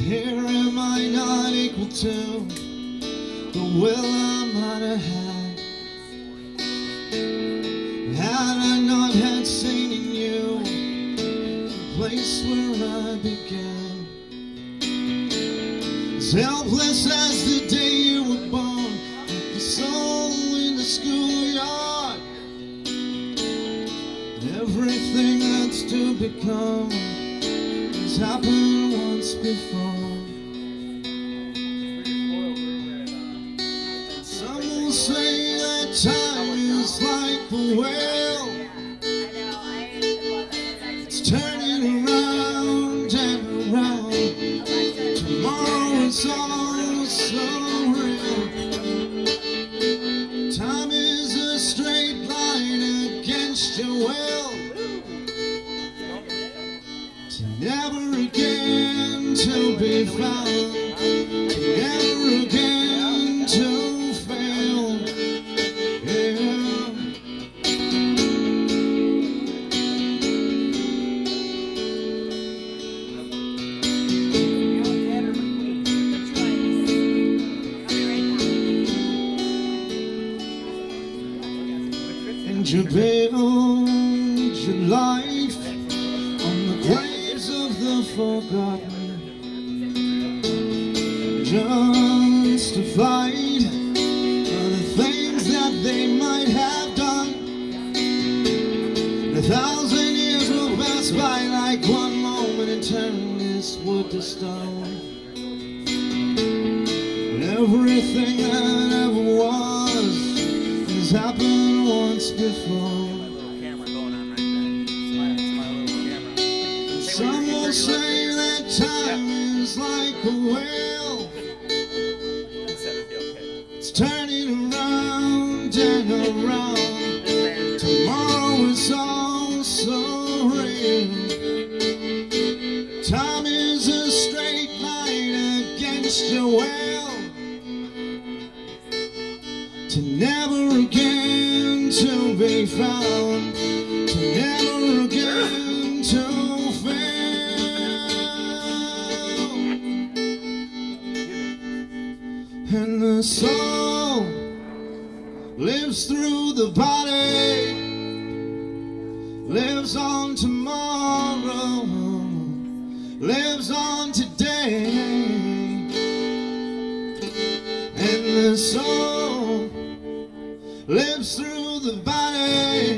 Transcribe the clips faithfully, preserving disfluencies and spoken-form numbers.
Here am I not equal to the will I might have had. Had I not had seen in you the place where I began. As helpless as the day you were born, like the soul in the schoolyard. Everything that's to become has happened once before. Some will say that time is like the whale, it's turning around and around. Tomorrow is all so real. Time is a straight line against your will, to never again to be found, to never again to fail. Yeah. And you build your life on the graves of the forgotten, justified for the things that they might have done. A thousand years will pass by like one moment and turn this wood to stone. But everything that ever was has happened once before. Some will say that time is like a whale, it's turning around and around. Tomorrow is all so real. Time is a straight line against your will, to never again to be found, to never again to fail. And the soul lives through the body, lives on tomorrow, lives on today. And the soul lives through the body,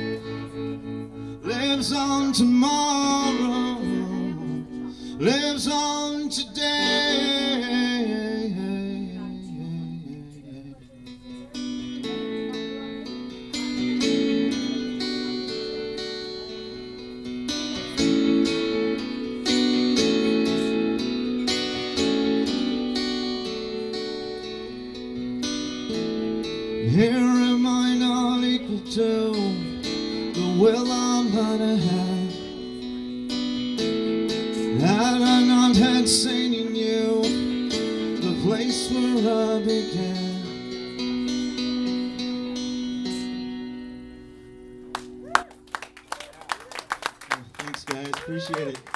lives on tomorrow, lives on today. Here am I not equal to the will I might have had. Had I not had seen in you the place where I began. Thanks guys, appreciate it.